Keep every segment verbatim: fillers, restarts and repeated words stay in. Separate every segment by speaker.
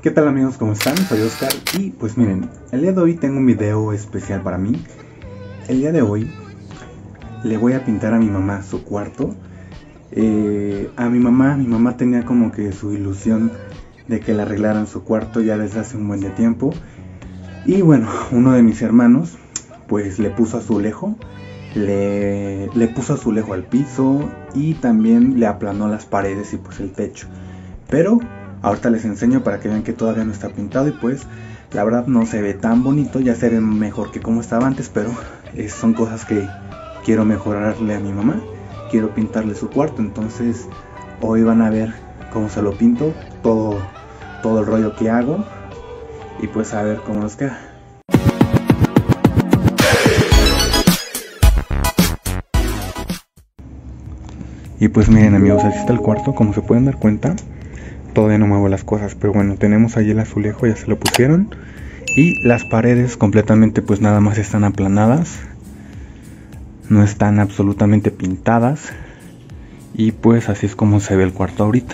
Speaker 1: ¿Qué tal amigos? ¿Cómo están? Soy Oscar y pues miren, el día de hoy tengo un video especial para mí. El día de hoy le voy a pintar a mi mamá su cuarto. Eh, a mi mamá, mi mamá tenía como que su ilusión de que le arreglaran su cuarto ya desde hace un buen de tiempo. Y bueno, uno de mis hermanos pues le puso azulejo, le, le puso azulejo al piso y también le aplanó las paredes y pues el techo. Pero ahorita les enseño para que vean que todavía no está pintado y pues la verdad no se ve tan bonito, ya se ve mejor que como estaba antes, pero eh, son cosas que quiero mejorarle a mi mamá, quiero pintarle su cuarto, entonces hoy van a ver cómo se lo pinto, todo, todo el rollo que hago y pues a ver cómo nos queda. Y pues miren amigos, así está el cuarto, como se pueden dar cuenta. Todavía no muevo las cosas, pero bueno, tenemos ahí el azulejo, ya se lo pusieron. Y las paredes completamente pues nada más están aplanadas. No están absolutamente pintadas. Y pues así es como se ve el cuarto ahorita.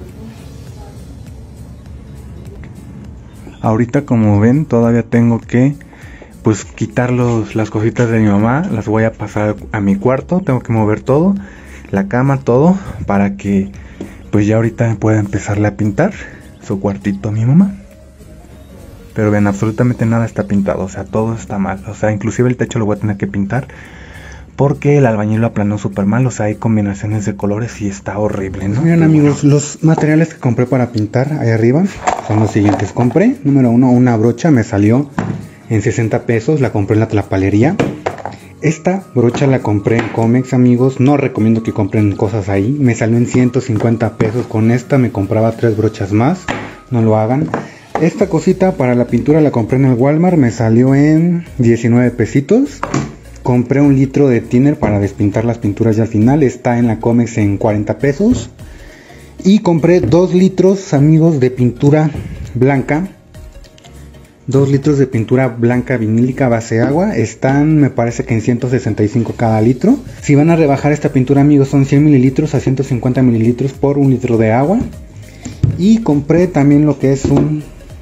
Speaker 1: Ahorita como ven todavía tengo que pues quitar los, las cositas de mi mamá. Las voy a pasar a mi cuarto, tengo que mover todo. La cama, todo, para que pues ya ahorita pueda empezarle a pintar su cuartito a mi mamá. Pero ven, absolutamente nada está pintado, o sea, todo está mal. O sea, inclusive el techo lo voy a tener que pintar porque el albañil lo aplanó súper mal. O sea, hay combinaciones de colores y está horrible, ¿no? Miren amigos, los materiales que compré para pintar ahí arriba son los siguientes. Compré, número uno, una brocha, me salió en sesenta pesos, la compré en la Tlapalería. Esta brocha la compré en Comex amigos, no recomiendo que compren cosas ahí, me salió en ciento cincuenta pesos, con esta me compraba tres brochas más, no lo hagan. Esta cosita para la pintura la compré en el Walmart, me salió en diecinueve pesitos. Compré un litro de thinner para despintar las pinturas ya al final, está en la Comex en cuarenta pesos. Y compré dos litros amigos de pintura blanca. dos litros de pintura blanca vinílica base agua, están me parece que en ciento sesenta y cinco cada litro. Si van a rebajar esta pintura amigos son cien mililitros a ciento cincuenta mililitros por un litro de agua. Y compré también lo que es un,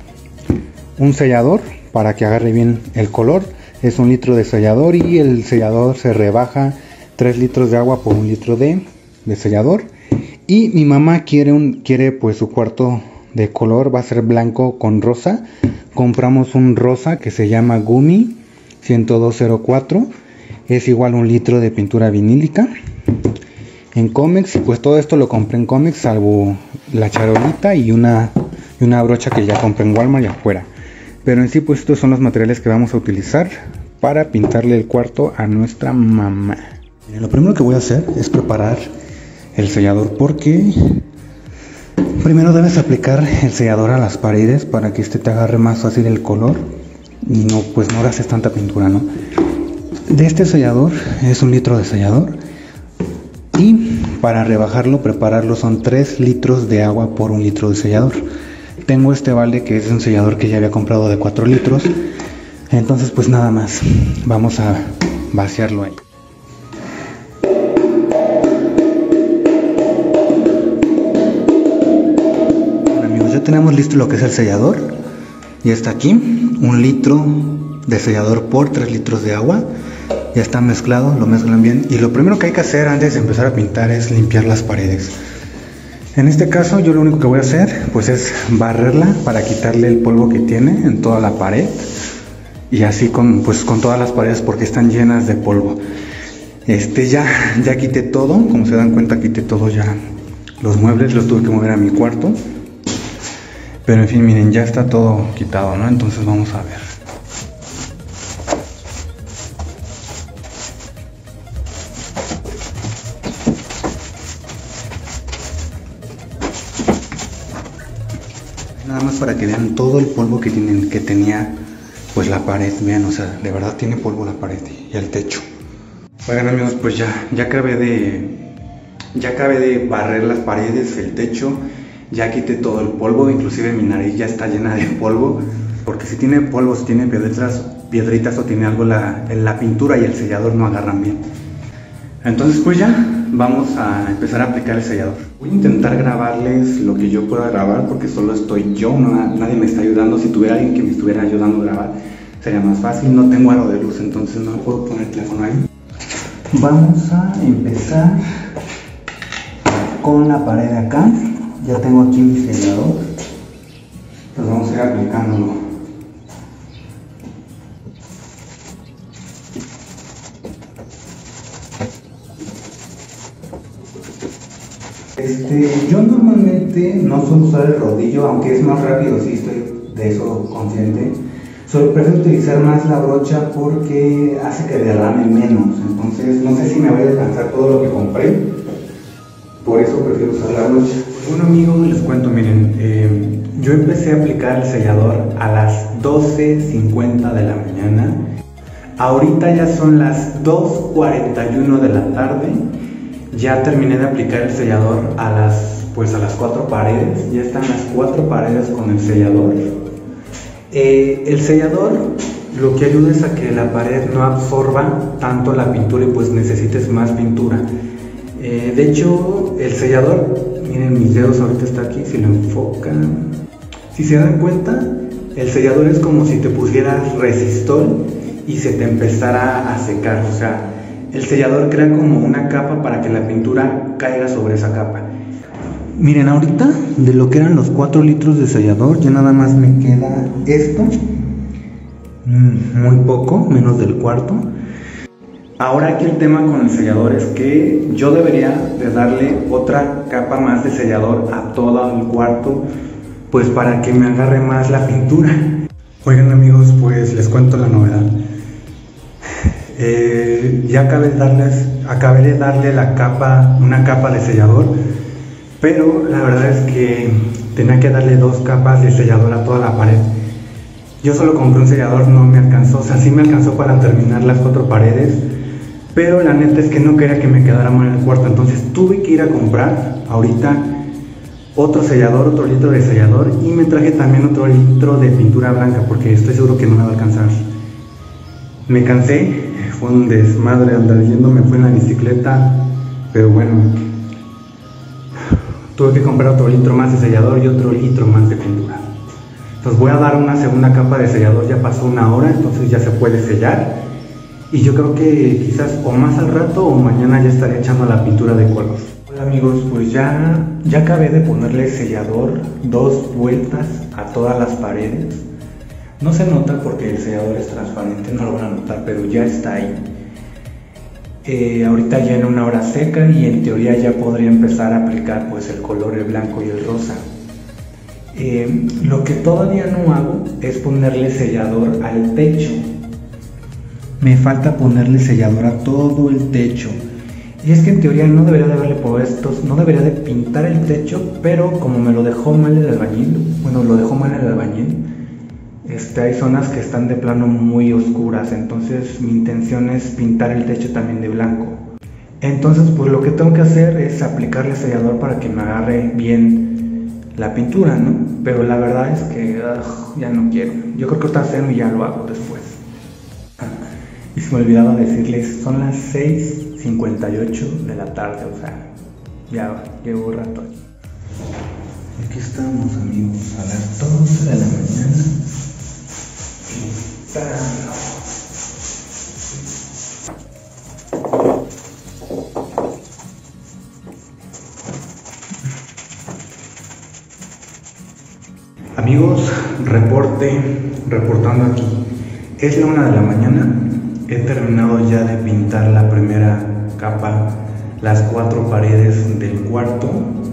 Speaker 1: un sellador para que agarre bien el color, es un litro de sellador y el sellador se rebaja tres litros de agua por un litro de, de sellador. Y mi mamá quiere, un, quiere pues su cuarto de color, va a ser blanco con rosa. Compramos un rosa que se llama Gumi ciento dos cero cuatro, es igual a un litro de pintura vinílica en Comex. Pues todo esto lo compré en Comex salvo la charolita y una, y una brocha que ya compré en Walmart y afuera. Pero en sí pues estos son los materiales que vamos a utilizar para pintarle el cuarto a nuestra mamá. Miren, lo primero que voy a hacer es preparar el sellador porque primero debes aplicar el sellador a las paredes para que este te agarre más fácil el color y no pues no gastes tanta pintura, ¿no? De este sellador es un litro de sellador y para rebajarlo, prepararlo son tres litros de agua por un litro de sellador. Tengo este balde que es un sellador que ya había comprado de cuatro litros, entonces pues nada más, vamos a vaciarlo ahí. Tenemos listo lo que es el sellador, ya está aquí, un litro de sellador por tres litros de agua, ya está mezclado, lo mezclan bien y lo primero que hay que hacer antes de empezar a pintar es limpiar las paredes. En este caso yo lo único que voy a hacer pues es barrerla para quitarle el polvo que tiene en toda la pared y así con, pues, con todas las paredes porque están llenas de polvo. Este ya, ya quité todo, como se dan cuenta quité todo ya, los muebles los tuve que mover a mi cuarto. Pero en fin, miren, ya está todo quitado, ¿no? Entonces vamos a ver. Nada más para que vean todo el polvo que, tienen, que tenía pues la pared. Vean, o sea, de verdad tiene polvo la pared y el techo. Oigan amigos, pues ya, ya acabé de, ya acabé de barrer las paredes, el techo. Ya quité todo el polvo, inclusive mi nariz ya está llena de polvo. Porque si tiene polvo, si tiene piedritas, piedritas o tiene algo, la, la pintura y el sellador no agarran bien. Entonces pues ya, vamos a empezar a aplicar el sellador. Voy a intentar grabarles lo que yo pueda grabar porque solo estoy yo, no, nadie me está ayudando. Si tuviera alguien que me estuviera ayudando a grabar sería más fácil. No tengo aro de luz, entonces no puedo poner el teléfono ahí. Vamos a empezar con la pared de acá. Ya tengo aquí mi sellador, pues vamos a ir aplicándolo. Este, yo normalmente no suelo usar el rodillo, aunque es más rápido, sí estoy de eso consciente. Solo prefiero utilizar más la brocha porque hace que derrame menos. Entonces no sé si me voy a alcanzar todo lo que compré, por eso prefiero usar la brocha. Bueno amigos, les cuento, miren, eh, yo empecé a aplicar el sellador a las doce cincuenta de la mañana. Ahorita ya son las dos cuarenta y uno de la tarde. Ya terminé de aplicar el sellador a las, pues a las cuatro paredes. Ya están las cuatro paredes con el sellador. Eh, el sellador lo que ayuda es a que la pared no absorba tanto la pintura y pues necesites más pintura. Eh, de hecho, el sellador, miren mis dedos, ahorita está aquí, si lo enfocan. Si se dan cuenta, el sellador es como si te pusieras resistol y se te empezara a secar. O sea, el sellador crea como una capa para que la pintura caiga sobre esa capa. Miren, ahorita de lo que eran los cuatro litros de sellador, ya nada más me queda esto. Muy poco, menos del cuarto. Ahora aquí el tema con el sellador es que yo debería de darle otra capa más de sellador a todo el cuarto, pues para que me agarre más la pintura. Oigan amigos, pues les cuento la novedad. Eh, ya acabé de, darles, acabé de darle la capa, una capa de sellador, pero la verdad es que tenía que darle dos capas de sellador a toda la pared. Yo solo compré un sellador, no me alcanzó, o sea, sí me alcanzó para terminar las cuatro paredes, pero la neta es que no quería que me quedara mal en el cuarto, entonces tuve que ir a comprar ahorita otro sellador, otro litro de sellador, y me traje también otro litro de pintura blanca porque estoy seguro que no me va a alcanzar. Me cansé, fue un desmadre andar yendo, me fui en la bicicleta, pero bueno, tuve que comprar otro litro más de sellador y otro litro más de pintura. Entonces voy a dar una segunda capa de sellador, ya pasó una hora, entonces ya se puede sellar. Y yo creo que quizás o más al rato o mañana ya estaré echando la pintura de color. Hola amigos, pues ya, ya acabé de ponerle sellador dos vueltas a todas las paredes. No se nota porque el sellador es transparente, no lo van a notar, pero ya está ahí. Eh, ahorita ya en una hora seca y en teoría ya podría empezar a aplicar pues el color, el blanco y el rosa. Eh, lo que todavía no hago es ponerle sellador al techo. Me falta ponerle sellador a todo el techo. Y es que en teoría no debería de haberle puesto, no debería de pintar el techo, pero como me lo dejó mal el albañil, bueno, lo dejó mal el albañil, Este, hay zonas que están de plano muy oscuras, entonces mi intención es pintar el techo también de blanco. Entonces pues lo que tengo que hacer es aplicarle sellador para que me agarre bien la pintura, ¿no? Pero la verdad es que uh, ya no quiero. Yo creo que está cero y ya lo hago después. Y se me olvidaba decirles, son las seis cincuenta y ocho de la tarde, o sea, ya llevo un rato aquí. Aquí estamos amigos, a las doce de la mañana. Amigos, reporte, reportando aquí. Es la una de la mañana. He terminado ya de pintar la primera capa, las cuatro paredes del cuarto.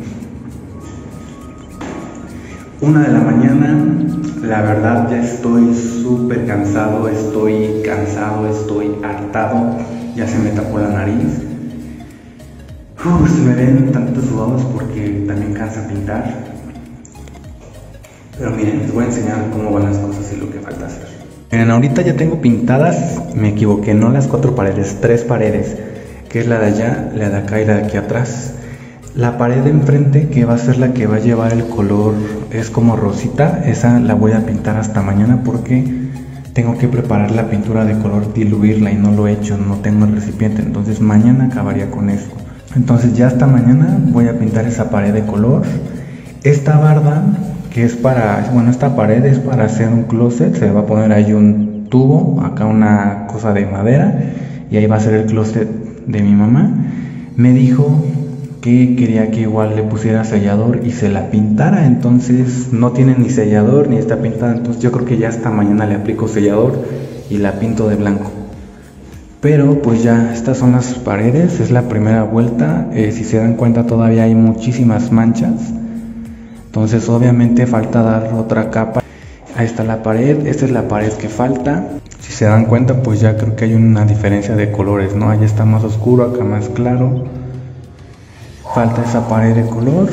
Speaker 1: Una de la mañana. La verdad ya estoy súper cansado, estoy cansado, estoy hartado, ya se me tapó la nariz. Uf, se me ven tantos sudados porque también cansa pintar. Pero miren, les voy a enseñar cómo van las cosas y lo que falta hacer. Miren, ahorita ya tengo pintadas, me equivoqué, no las cuatro paredes, tres paredes, que es la de allá, la de acá y la de aquí atrás. La pared de enfrente, que va a ser la que va a llevar el color, es como rosita, esa la voy a pintar hasta mañana porque tengo que preparar la pintura de color, diluirla y no lo he hecho, no tengo el recipiente, entonces mañana acabaría con eso. Entonces ya hasta mañana voy a pintar esa pared de color. Esta barda, que es para, bueno, esta pared es para hacer un closet. Se va a poner ahí un tubo, acá una cosa de madera, y ahí va a ser el closet de mi mamá. Me dijo que quería que igual le pusiera sellador y se la pintara. Entonces no tiene ni sellador ni está pintada. Entonces yo creo que ya hasta mañana le aplico sellador y la pinto de blanco. Pero pues ya, estas son las paredes, es la primera vuelta. Eh, si se dan cuenta, todavía hay muchísimas manchas. Entonces obviamente falta dar otra capa. Ahí está la pared, esta es la pared que falta. Si se dan cuenta, pues ya creo que hay una diferencia de colores, ¿no? Allá está más oscuro, acá más claro. Falta esa pared de color.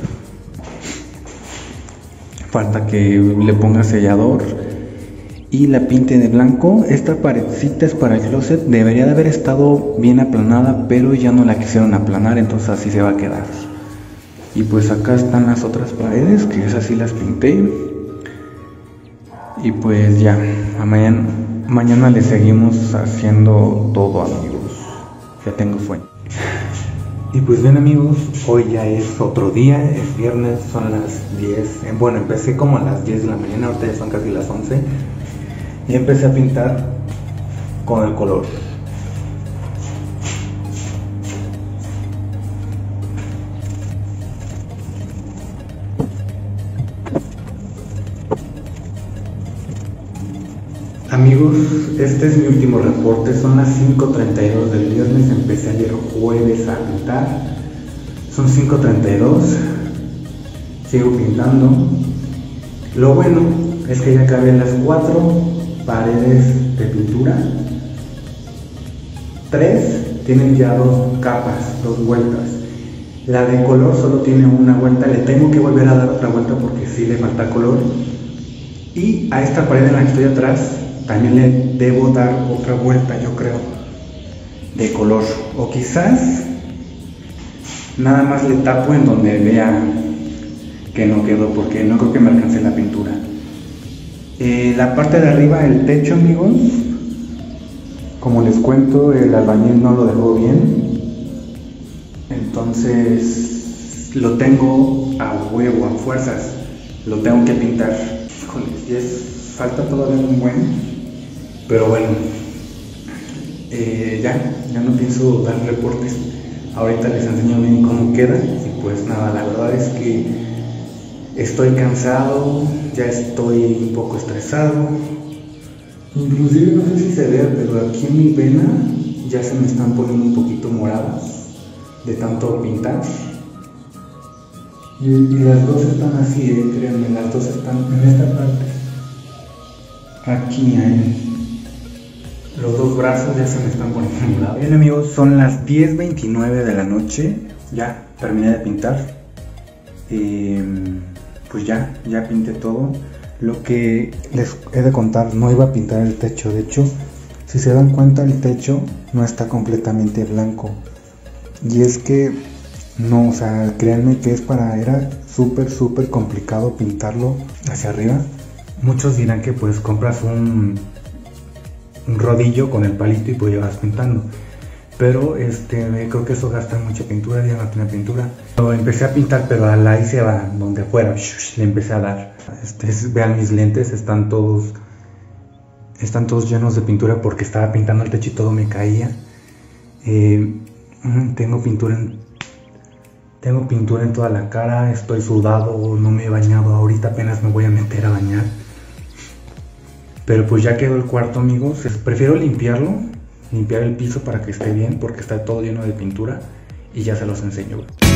Speaker 1: Falta que le ponga sellador y la pinte de blanco. Esta paredcita es para el closet. Debería de haber estado bien aplanada, pero ya no la quisieron aplanar, entonces así se va a quedar. Y pues acá están las otras paredes, que esas sí las pinté. Y pues ya, a mañana, mañana le seguimos haciendo todo, amigos. Ya tengo sueño. Y pues bien, amigos, hoy ya es otro día, es viernes, son las diez. Bueno, empecé como a las diez de la mañana, ahorita ya son casi las once. Y empecé a pintar con el color. Amigos, este es mi último reporte, son las cinco treinta y dos del viernes, empecé ayer jueves a pintar, son cinco treinta y dos, sigo pintando. Lo bueno es que ya acabé las cuatro paredes de pintura, tres tienen ya dos capas, dos vueltas. La de color solo tiene una vuelta, le tengo que volver a dar otra vuelta porque sí le falta color. Y a esta pared en la que estoy atrás también le debo dar otra vuelta, yo creo, de color. O quizás nada más le tapo en donde vea que no quedó, porque no creo que me alcance la pintura. Eh, la parte de arriba, el techo, amigos, como les cuento, el albañil no lo dejó bien. Entonces lo tengo a huevo, a fuerzas, lo tengo que pintar. Híjoles, ya es, falta todavía un buen. Pero bueno, eh, ya, ya no pienso dar reportes. Ahorita les enseño bien cómo queda. Y pues nada, la verdad es que estoy cansado, ya estoy un poco estresado. Inclusive no sé si se ve, pero aquí en mi vena ya se me están poniendo un poquito moradas de tanto pintar. Y, y las dos están así, eh, créanme, las dos están en esta parte. Aquí hay. Los dos brazos ya se me están poniendo morados. Bien, amigos, son las diez veintinueve de la noche. Ya terminé de pintar. Eh, pues ya, ya pinté todo. Lo que les he de contar, no iba a pintar el techo. De hecho, si se dan cuenta, el techo no está completamente blanco. Y es que, no, o sea, créanme que es para, era súper, súper complicado pintarlo hacia arriba. Muchos dirán que pues compras un... un rodillo con el palito y pues llevas pintando, pero este creo que eso gasta mucha pintura, ya no tiene pintura. Lo empecé a pintar, pero a la hice va donde fuera, le empecé a dar. Este, vean mis lentes, están todos están todos llenos de pintura porque estaba pintando el techo y todo me caía. Eh, tengo pintura en tengo pintura en toda la cara, estoy sudado, no me he bañado, ahorita apenas me voy a meter a bañar. Pero pues ya quedó el cuarto, amigos. Prefiero limpiarlo, limpiar el piso para que esté bien, porque está todo lleno de pintura. Y ya se los enseño.